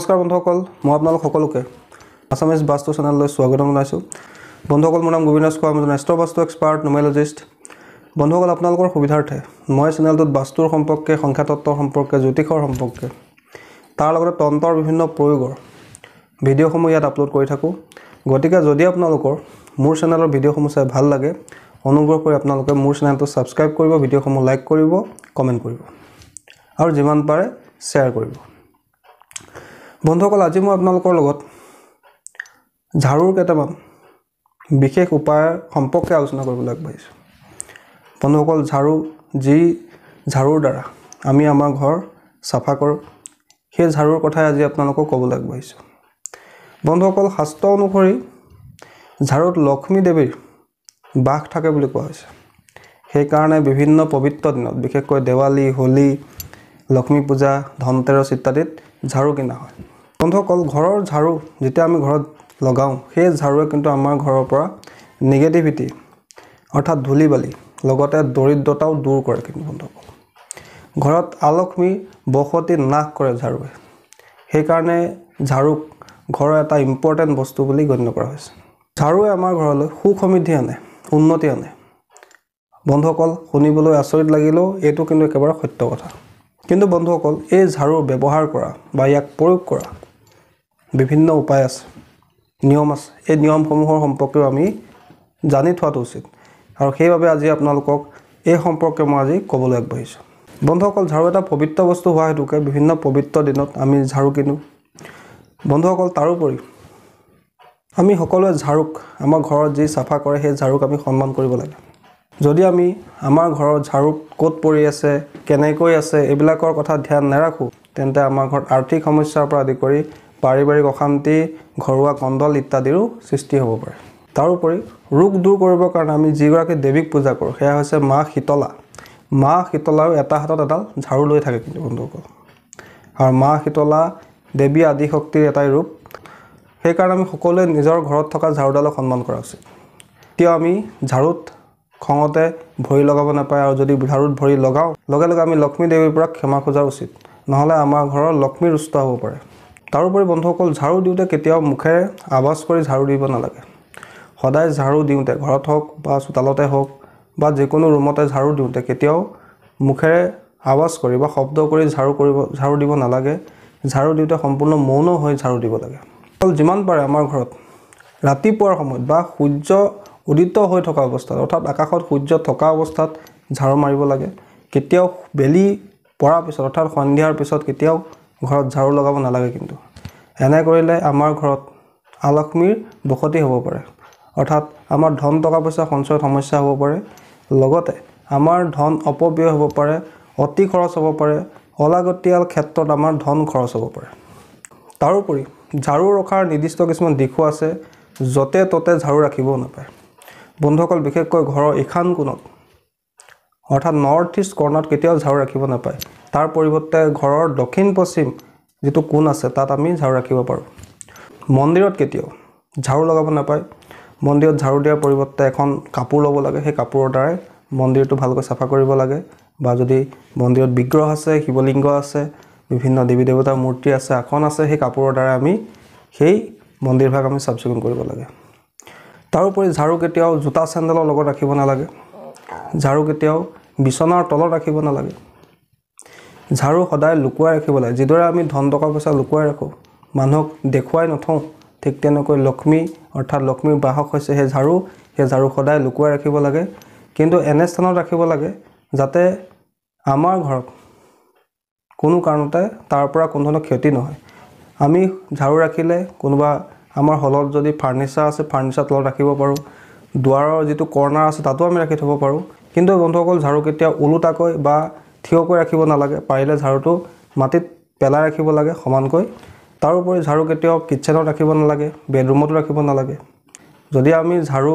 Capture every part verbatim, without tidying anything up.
নমস্কাৰ বন্ধুসকল, মই আপোনালোক সকলোকে আছামিজ বাস্তু চেনেললৈ স্বাগতম জনাইছোঁ। বন্ধুসকল, মোৰ নাম গোবিন্দ কোৱা, মই এষ্ট্ৰ বাস্তু এক্সপাৰ্ট নিউমেৰলজিষ্ট। বন্ধুসকল, আপোনালোকৰ সুবিধাৰ্থে মই চেনেলটোত বাস্তুৰ সম্পৰ্কে, সংখ্যাতত্বৰ সম্পৰ্কে, জ্যোতিষৰ সম্পৰ্কে, তাৰ লগতে তন্ত্ৰৰ বিভিন্ন প্ৰয়োগৰ ভিডিঅ'সমূহ ইয়াত আপলোড কৰি থাকোঁ। গতিকে যদি আপোনালোকৰ মোৰ চেনেলৰ ভিডিঅ'সমূহ চাই ভাল লাগে, অনুগ্ৰহ কৰি আপোনালোকে মোৰ চেনেলটো ছাবস্ক্ৰাইব কৰিব, ভিডিঅ'সমূহ লাইক কৰিব, কমেণ্ট কৰিব আৰু যিমান পাৰে শ্বেয়াৰ কৰিব। বন্ধুসকল, আজি মই আপোনালোকৰ লগত ঝাৰুৰ কেইটামান বিশেষ উপায় সম্পৰ্কে আলোচনা কৰিবলৈ আগবাঢ়িছোঁ। বন্ধুসকল, ঝাৰু যি ঝাৰুৰ দ্বাৰা আমি আমাৰ ঘৰ চাফা কৰোঁ, সেই ঝাৰুৰ কথাই আজি আপোনালোকক ক'বলৈ আগবাঢ়িছোঁ। বন্ধুসকল, শাস্ত্ৰ অনুসৰি ঝাৰুত লক্ষ্মী দেৱীৰ বাস থাকে বুলি কোৱা হৈছে। সেইকাৰণে বিভিন্ন পবিত্ৰ দিনত, বিশেষকৈ দেৱালী, হোলী, লক্ষ্মী পূজা, ধনতেৰছ ইত্যাদিত ঝাৰু কিনা হয়। বন্ধুসকল, ঘৰৰ ঝাৰু যেতিয়া আমি ঘৰত লগাওঁ, সেই ঝাৰুৱে কিন্তু আমাৰ ঘৰৰ পৰা নিগেটিভিটি অৰ্থাৎ ধূলি বালি লগতে দৰিদ্ৰতাও দূৰ কৰে। কিন্তু বন্ধুসকল, ঘৰত আলক্ষ্মী বসতি নাশ কৰে ঝাৰুৱে। সেইকাৰণে ঝাৰুক ঘৰৰ এটা ইম্পৰ্টেণ্ট বস্তু বুলি গণ্য কৰা হৈছে। ঝাৰুৱে আমাৰ ঘৰলৈ সুখ সমৃদ্ধি আনে, উন্নতি আনে। বন্ধুসকল, শুনিবলৈ আচৰিত লাগিলেও এইটো কিন্তু একেবাৰে সত্য কথা। কিন্তু বন্ধুসকল, এই ঝাৰু ব্যৱহাৰ কৰা বা ইয়াক প্ৰয়োগ কৰা বিভিন্ন উপায় আছে, নিয়ম আছে। এই নিয়মসমূহৰ সম্পৰ্কেও আমি জানি থোৱাটো উচিত আৰু সেইবাবে আজি আপোনালোকক এই সম্পৰ্কে মই আজি ক'বলৈ আগবাঢ়িছোঁ। বন্ধুসকল, ঝাৰু এটা পবিত্ৰ বস্তু হোৱা হেতুকে বিভিন্ন পবিত্ৰ দিনত আমি ঝাৰু কিনোঁ। বন্ধুসকল, তাৰোপৰি আমি সকলোৱে ঝাৰুক, আমাৰ ঘৰত যি চাফা কৰে সেই ঝাৰুক আমি সন্মান কৰিব লাগে। যদি আমি আমাৰ ঘৰৰ ঝাৰু ক'ত পৰি আছে, কেনেকৈ আছে, এইবিলাকৰ কথা ধ্যান নাৰাখোঁ, তেন্তে আমাৰ ঘৰত আৰ্থিক সমস্যাৰ পৰা আদি কৰি পাৰিবাৰিক অশান্তি, ঘৰুৱা কণ্ডল ইত্যাদিৰো সৃষ্টি হ'ব পাৰে। তাৰোপৰি ৰোগ দূৰ কৰিবৰ কাৰণে আমি যিগৰাকী দেৱীক পূজা কৰোঁ, সেয়া হৈছে মা শীতলা। মা শীতলাও এটা হাতত এডাল ঝাৰু লৈ থাকে কিন্তু বন্ধুসকল। আৰু মা শীতলা দেৱী আদিশক্তিৰ এটাই ৰূপ। সেইকাৰণে আমি সকলোৱে নিজৰ ঘৰত থকা ঝাৰুডালক সন্মান কৰা উচিত। কিয় আমি ঝাৰুত খঙতে ভৰি লগাব নাপায়, আৰু যদি ঝাৰুত ভৰি লগাওঁ, লগে লগে আমি লক্ষ্মী দেৱীৰ পৰা ক্ষমা খোজা উচিত, নহ'লে আমাৰ ঘৰৰ লক্ষ্মী ৰুষ্ট হ'ব পাৰে। তাৰোপৰি বন্ধুসকল, ঝাৰু দিওঁতে কেতিয়াও মুখেৰে আৱাজ কৰি ঝাৰু দিব নালাগে। সদায় ঝাৰু দিওঁতে, ঘৰত হওক বা চোতালতে হওক বা যিকোনো ৰুমতে ঝাৰু দিওঁতে কেতিয়াও মুখেৰে আৱাজ কৰি বা শব্দ কৰি ঝাৰু কৰিব ঝাৰু দিব নালাগে। ঝাৰু দিওঁতে সম্পূৰ্ণ মৌন হৈ ঝাৰু দিব লাগে। অকল যিমান পাৰে আমাৰ ঘৰত ৰাতিপুৱাৰ সময়ত বা সূৰ্য উদিত হৈ থকা অৱস্থাত, অৰ্থাৎ আকাশত সূৰ্য থকা অৱস্থাত ঝাৰু মাৰিব লাগে। কেতিয়াও বেলি পৰাৰ পিছত অৰ্থাৎ সন্ধিয়াৰ পিছত কেতিয়াও ঘৰত ঝাৰু লগাব নালাগে। কিন্তু এনে কৰিলে আমাৰ ঘৰত আলক্ষ্মীৰ বসতি হ'ব পাৰে, অৰ্থাৎ আমাৰ ধন টকা পইচা সঞ্চয়ত সমস্যা হ'ব পাৰে, লগতে আমাৰ ধন অপব্যয় হ'ব পাৰে, অতি খৰচ হ'ব পাৰে, অলাগতিয়াল ক্ষেত্ৰত আমাৰ ধন খৰচ হ'ব পাৰে। তাৰোপৰি ঝাৰু ৰখাৰ নিৰ্দিষ্ট কিছুমান দিশো আছে, য'তে ত'তে ঝাৰু ৰাখিবও নাপায়। বন্ধুসকল, বিশেষকৈ ঘৰৰ ঈশান কোণত অৰ্থাৎ নৰ্থ ইষ্ট কৰ্ণাৰত কেতিয়াও ঝাৰু ৰাখিব নাপায়। তাৰ পৰিৱৰ্তে ঘৰৰ দক্ষিণ পশ্চিম যিটো কোণ আছে তাত আমি ঝাৰু ৰাখিব পাৰোঁ। মন্দিৰত কেতিয়াও ঝাৰু লগাব নাপায়। মন্দিৰত ঝাৰু দিয়াৰ পৰিৱৰ্তে এখন কাপোৰ ল'ব লাগে, সেই কাপোৰৰ দ্বাৰাই মন্দিৰটো ভালকৈ চাফা কৰিব লাগে। বা যদি মন্দিৰত বিগ্ৰহ আছে, শিৱলিংগ আছে, বিভিন্ন দেৱী দেৱতাৰ মূৰ্তি আছে, আসন আছে, সেই কাপোৰৰ দ্বাৰা আমি সেই মন্দিৰভাগ আমি চাফ চিকুণ কৰিব লাগে। তাৰোপৰি ঝাৰু কেতিয়াও জোতা চেণ্ডেলৰ লগত ৰাখিব নালাগে। ঝাৰু কেতিয়াও বিচনাৰ তলত ৰাখিব নালাগে। ঝাৰু সদায় লুকুৱাই ৰাখিব লাগে। যিদৰে আমি ধন টকা পইচা লুকুৱাই ৰাখোঁ, মানুহক দেখুৱাই নথওঁ, ঠিক তেনেকৈ লক্ষ্মী অৰ্থাৎ লক্ষ্মীৰ বাহক হৈছে সেই ঝাৰু। সেই ঝাৰু সদায় লুকুৱাই ৰাখিব লাগে, কিন্তু এনে স্থানত ৰাখিব লাগে যাতে আমাৰ ঘৰত কোনো কাৰণতে তাৰ পৰা কোনো ধৰণৰ ক্ষতি নহয়। আমি ঝাৰু ৰাখিলে কোনোবা আমাৰ হলত যদি ফাৰ্নিচাৰ আছে, ফাৰ্নিচাৰ তলত ৰাখিব পাৰোঁ। দুৱাৰৰ যিটো কৰ্ণাৰ আছে তাতো আমি ৰাখি থ'ব পাৰোঁ। কিন্তু বন্ধুসকল, ঝাৰু কেতিয়াও ওলোটাকৈ বা থিয়কৈ ৰাখিব নালাগে। পাৰিলে ঝাৰুটো মাটিত পেলাই ৰাখিব লাগে সমানকৈ। তাৰোপৰি ঝাৰু কেতিয়াও কিটচেনত ৰাখিব নালাগে, বেডৰুমতো ৰাখিব নালাগে। যদি আমি ঝাৰু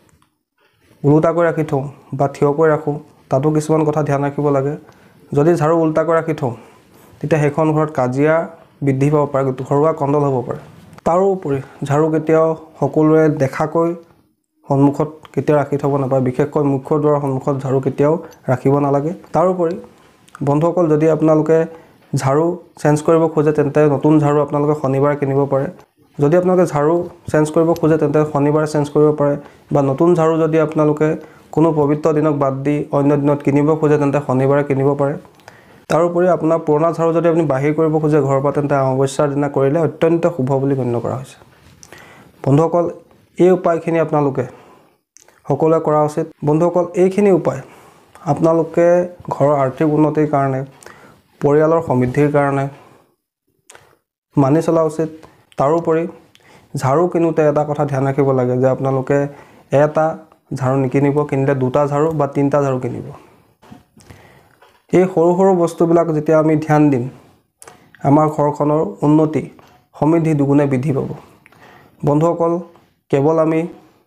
ওলোটাকৈ ৰাখি থওঁ বা থিয়কৈ ৰাখোঁ, তাতো কিছুমান কথা ধ্যান ৰাখিব লাগে। যদি ঝাৰু ওলোটাকৈ ৰাখি থওঁ, তেতিয়া সেইখন ঘৰত কাজিয়া বৃদ্ধি পাব পাৰে, ঘৰুৱা কণ্ডল হ'ব পাৰে। তাৰোপৰি ঝাৰু কেতিয়াও সকলোৱে দেখাকৈ সন্মুখত কেতিয়াও ৰাখি থ'ব নাপায়। বিশেষকৈ মুখ্য দুৱাৰৰ সন্মুখত ঝাৰু কেতিয়াও ৰাখিব নালাগে। তাৰোপৰি বন্ধুসকল, যদি আপোনালোকে ঝাৰু চেঞ্জ কৰিব খোজে তেন্তে নতুন ঝাৰু আপোনালোকে শনিবাৰে কিনিব পাৰে। যদি আপোনালোকে ঝাৰু চেঞ্জ কৰিব খোজে তেন্তে শনিবাৰে চেঞ্জ কৰিব পাৰে বা নতুন ঝাৰু যদি আপোনালোকে কোনো পবিত্ৰ দিনক বাদ দি অন্য দিনত কিনিব খোজে তেন্তে শনিবাৰে কিনিব পাৰে। তাৰোপৰি আপোনাৰ পুৰণা ঝাৰু যদি আপুনি বাহিৰ কৰিব খোজে ঘৰৰ পৰা তেন্তে অমাৱস্যাৰ দিনা কৰিলে অত্যন্ত শুভ বুলি গণ্য কৰা হৈছে। বন্ধুসকল এই উপায়খিনি আপোনালোকে সকলোৱে কৰা উচিত। বন্ধুসকল এইখিনি উপায় আপোনালোকে ঘৰৰ আৰ্থিক উন্নতিৰ কাৰণে পৰিয়ালৰ সমৃদ্ধিৰ কাৰণে মানি চলা উচিত। তাৰোপৰি ঝাৰু কিনোতে এটা কথা ধ্যান ৰাখিব লাগে যে আপোনালোকে এটা ঝাৰু নিকিনিব, কিনিলে দুটা ঝাৰু বা তিনিটা ঝাৰু কিনিব। এই সৰু সৰু বস্তুবিলাক যেতিয়া আমি ধ্যান দিম আমাৰ ঘৰখনৰ উন্নতি সমৃদ্ধি দুগুণে বৃদ্ধি পাব। বন্ধুসকল কেৱল আমি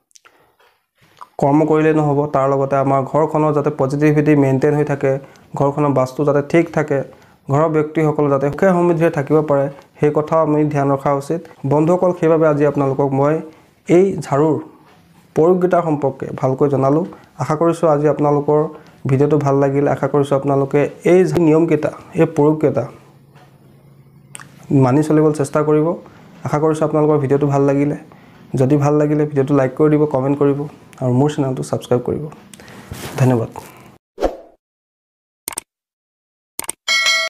কৰ্ম কৰিলে নহ'ব, তাৰ লগতে আমাৰ ঘৰখনৰ যাতে পজিটিভিটি মেইনটেইন হৈ থাকে, ঘৰখনৰ বাস্তু যাতে ঠিক থাকে, ঘৰৰ ব্যক্তিসকল যাতে সুখে সমৃদ্ধিৰে থাকিব পাৰে সেই কথাও আমি ধ্যান ৰখা উচিত। বন্ধুসকল সেইবাবে আজি আপোনালোকক মই এই ঝাৰুৰ প্ৰয়োগকেইটাৰ সম্পৰ্কে ভালকৈ জনালোঁ। আশা কৰিছোঁ আজি আপোনালোকৰ ভিডিঅ'টো ভাল লাগিল। আশা কৰিছোঁ আপোনালোকে এই নিয়মকেইটা এই প্ৰয়োগকেইটা মানি চলিবলৈ চেষ্টা কৰিব। আশা কৰিছোঁ আপোনালোকৰ ভিডিঅ'টো ভাল লাগিলে। যদি ভাল লাগিলে ভিডিঅ'টো লাইক কৰি দিব, কমেণ্ট কৰিব আৰু মোৰ চেনেলটো ছাবস্ক্ৰাইব কৰিব। ধন্যবাদ।